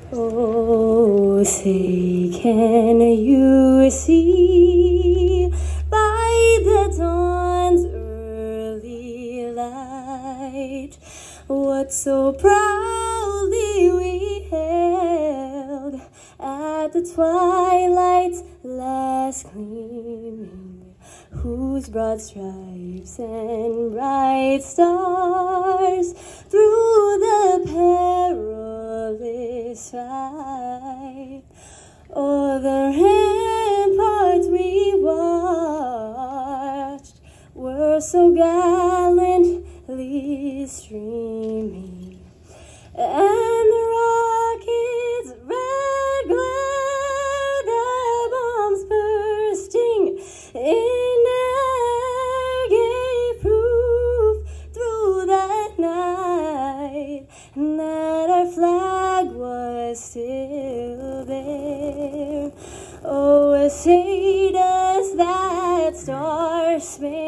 Oh, say, can you see by the dawn's early light what so proudly we hailed at the twilight's last gleaming, whose broad stripes and bright stars through the perilous fight o'er the ramparts we watched were so gallantly streaming, and the rockets' red glare, the bombs bursting in air gave proof through that night that our flag was still there. Oh, say does that star-spangled